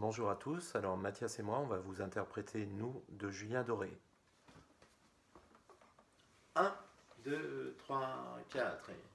Bonjour à tous, alors Mathias et moi on va vous interpréter Nous de Julien Doré. 1, 2, 3, 4 et...